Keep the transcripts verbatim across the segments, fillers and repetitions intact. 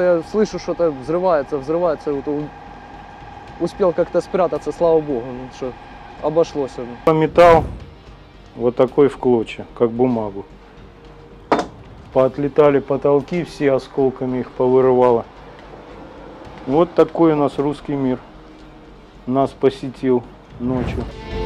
что я слышу, что-то взрывается, взрывается. Вот успел как-то спрятаться, слава богу, ну, что обошлось. Металл вот такой в клочья, как бумагу. Поотлетали потолки, все осколками их повырывало. Вот такой у нас русский мир нас посетил ночью.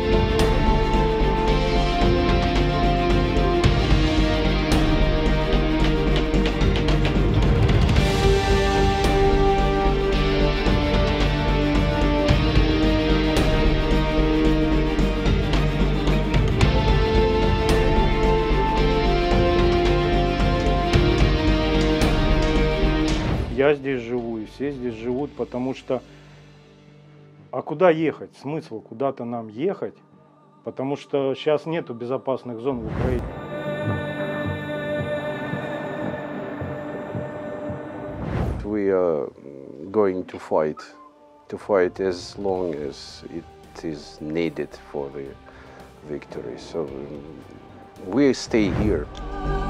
Я здесь живу, и все здесь живут, потому что... А куда ехать? Смысл куда-то нам ехать? Потому что сейчас нету безопасных зон в Украине. We are going to fight, to fight as long as it is needed for the victory. So we stay here.